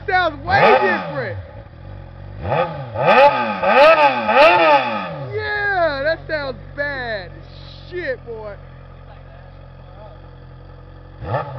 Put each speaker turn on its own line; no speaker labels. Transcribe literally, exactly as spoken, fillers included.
sounds way different. Yeah, that sounds bad. Shit, boy.